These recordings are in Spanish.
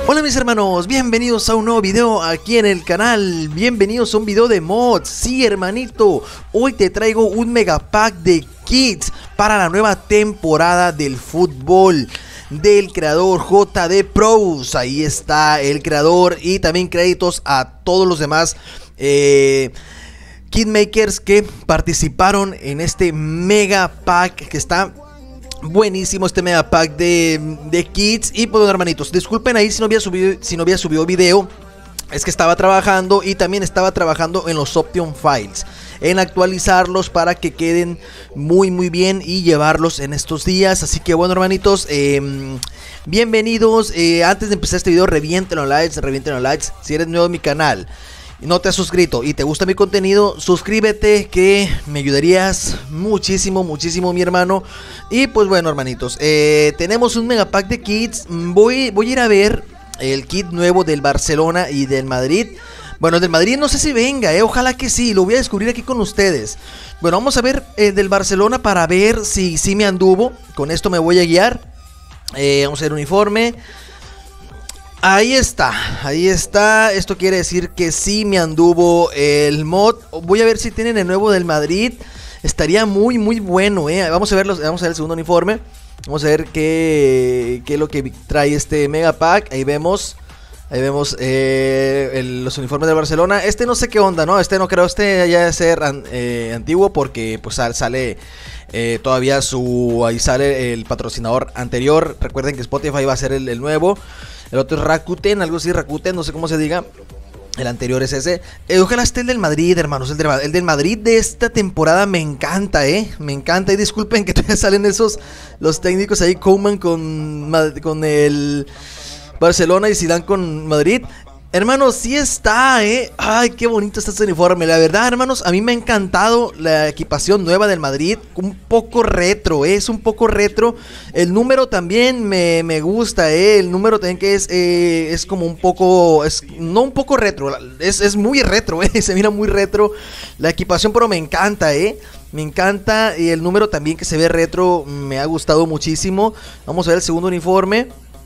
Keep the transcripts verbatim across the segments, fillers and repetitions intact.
Hola mis hermanos, bienvenidos a un nuevo video aquí en el canal. Bienvenidos a un video de mods. Sí, hermanito, hoy te traigo un mega pack de kits para la nueva temporada del fútbol del creador J D Pros. Ahí está el creador, y también créditos a todos los demás eh, kitmakers que participaron en este mega pack que está buenísimo, este mega pack de, de kits. Y pues bueno, hermanitos, disculpen ahí si no había subido, si no había subido video. Es que estaba trabajando y también estaba trabajando en los Option Files, en actualizarlos para que queden muy muy bien y llevarlos en estos días. Así que bueno, hermanitos, eh, bienvenidos. eh, Antes de empezar este video, revienten los likes, revienten los likes. Si eres nuevo en mi canal y no te has suscrito y te gusta mi contenido, suscríbete, que me ayudarías muchísimo, muchísimo, mi hermano. Y pues bueno, hermanitos, eh, tenemos un mega pack de kits. Voy, voy a ir a ver el kit nuevo del Barcelona y del Madrid. Bueno, del Madrid no sé si venga, eh, ojalá que sí, lo voy a descubrir aquí con ustedes. Bueno, vamos a ver eh, del Barcelona para ver si, si me anduvo. Con esto me voy a guiar. eh, Vamos a ver uniforme. Ahí está, ahí está. Esto quiere decir que sí me anduvo el mod. Voy a ver si tienen el nuevo del Madrid. Estaría muy muy bueno, eh. Vamos a ver los, vamos a ver el segundo uniforme. Vamos a ver qué, qué es lo que trae este mega pack. Ahí vemos. Ahí vemos eh, el, los uniformes del Barcelona. Este no sé qué onda, ¿no? Este no creo, este ya debe ser an, eh, antiguo, porque pues sale eh, todavía su... Ahí sale el patrocinador anterior. Recuerden que Spotify va a ser el, el nuevo. El otro es Rakuten, algo así, Rakuten, no sé cómo se diga. El anterior es ese. eh, Ojalá esté el del Madrid, hermanos. El, de, el del Madrid de esta temporada me encanta, eh. Me encanta. Y disculpen que todavía salen esos, los técnicos ahí, Koeman con, con el Barcelona y Zidane con Madrid. Hermanos, sí está, eh. Ay, qué bonito está este uniforme. La verdad, hermanos, a mí me ha encantado la equipación nueva del Madrid. Un poco retro, eh. Es un poco retro. El número también me, me gusta, eh. El número también que es, eh, es como un poco, es no un poco retro, es, es muy retro, eh. Se mira muy retro la equipación, pero me encanta, eh. Me encanta. Y el número también, que se ve retro, me ha gustado muchísimo. Vamos a ver el segundo uniforme.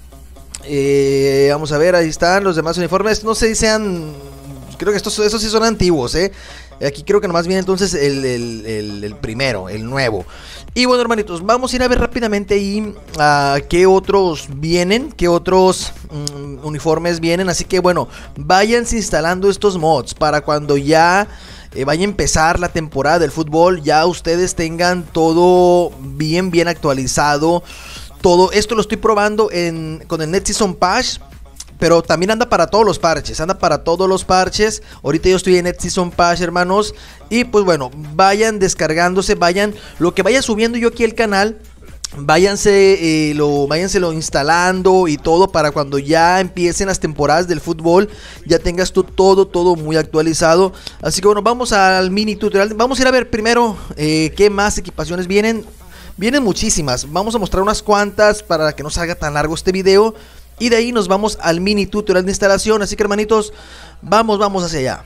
Eh, vamos a ver, ahí están los demás uniformes. No sé si sean... Creo que estos, estos sí son antiguos, eh. Aquí creo que nomás viene entonces el, el, el, el primero, el nuevo. Y bueno, hermanitos, vamos a ir a ver rápidamente ahí uh, qué otros vienen, qué otros um, uniformes vienen. Así que bueno, váyanse instalando estos mods para cuando ya eh, vaya a empezar la temporada del fútbol, ya ustedes tengan todo bien, bien actualizado. Todo esto lo estoy probando en, con el Net Season Pass, pero también anda para todos los parches, anda para todos los parches. Ahorita yo estoy en Net Season Pass, hermanos. Y pues bueno, vayan descargándose, vayan, lo que vaya subiendo yo aquí al canal, váyanse, eh, lo, váyanse lo instalando y todo, para cuando ya empiecen las temporadas del fútbol, ya tengas tú todo, todo muy actualizado. Así que bueno, vamos al mini tutorial. Vamos a ir a ver primero eh, qué más equipaciones vienen. Vienen muchísimas, vamos a mostrar unas cuantas para que no salga tan largo este video. Y de ahí nos vamos al mini tutorial de instalación. Así que, hermanitos, vamos, vamos hacia allá.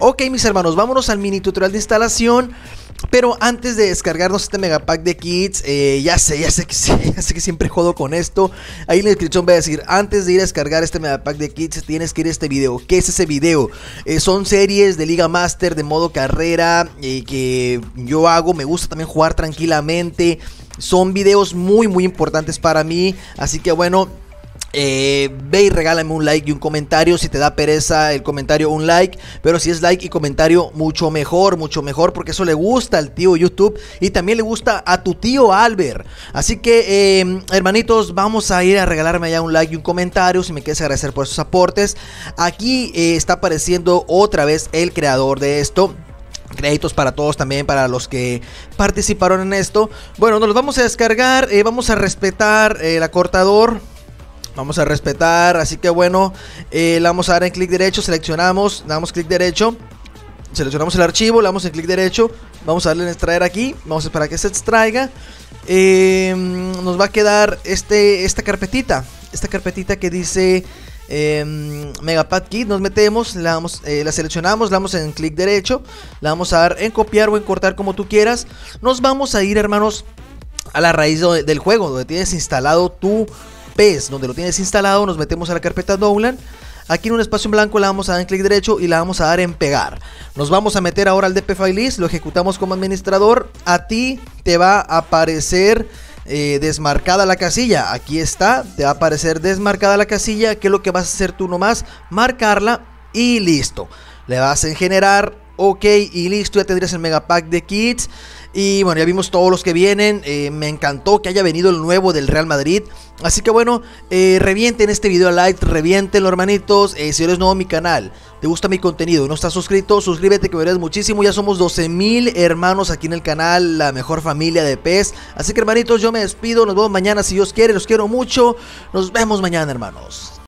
Ok, mis hermanos, vámonos al mini tutorial de instalación. Pero antes de descargarnos este megapack de kits, eh, ya sé, ya sé, que, ya sé que siempre jodo con esto. Ahí en la descripción voy a decir, antes de ir a descargar este megapack de kits, tienes que ir a este video. ¿Qué es ese video? Eh, son series de Liga Master de modo carrera eh, que yo hago, me gusta también jugar tranquilamente. Son videos muy muy importantes para mí, así que bueno... Eh, ve y regálame un like y un comentario. Si te da pereza el comentario, un like. Pero si es like y comentario, mucho mejor, mucho mejor, porque eso le gusta al tío YouTube y también le gusta a tu tío Albert. Así que eh, hermanitos, vamos a ir a regalarme allá un like y un comentario. Si me quieres agradecer por esos aportes. Aquí eh, está apareciendo otra vez el creador de esto. Créditos para todos también, para los que participaron en esto. Bueno, nos los vamos a descargar, eh, vamos a respetar el acortador. Vamos a respetar, así que bueno, eh, le vamos a dar en clic derecho, seleccionamos, le damos clic derecho, seleccionamos el archivo, le damos en clic derecho, vamos a darle en extraer aquí, vamos a esperar a que se extraiga, eh, nos va a quedar este, esta carpetita, esta carpetita que dice eh, Megapack Kit, nos metemos, la, damos, eh, la seleccionamos, le damos en clic derecho, le vamos a dar en copiar o en cortar como tú quieras, nos vamos a ir, hermanos, a la raíz de, del juego, donde tienes instalado tu P E S, donde lo tienes instalado. Nos metemos a la carpeta Download. Aquí en un espacio en blanco le vamos a dar en clic derecho y le vamos a dar en pegar. Nos vamos a meter ahora al D P File List, lo ejecutamos como administrador. A ti te va a aparecer eh, desmarcada la casilla. Aquí está, te va a aparecer desmarcada la casilla. ¿Qué es lo que vas a hacer tú nomás? Marcarla y listo. Le vas en generar, ok, y listo, ya tendrías el megapack de kits. Y bueno, ya vimos todos los que vienen. eh, Me encantó que haya venido el nuevo del Real Madrid. Así que bueno, eh, revienten este video a like, revientenlo, hermanitos. eh, Si eres nuevo en mi canal, te gusta mi contenido y no estás suscrito, suscríbete, que me verás muchísimo. Ya somos doce mil hermanos aquí en el canal, la mejor familia de P E S. Así que hermanitos, yo me despido, nos vemos mañana si Dios quiere, los quiero mucho. Nos vemos mañana, hermanos.